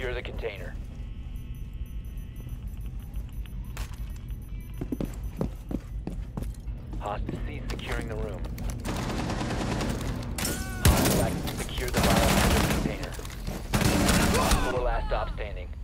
secure the container. Hostage cease securing the room. Hostage active to secure the biohazard container. The last stop standing.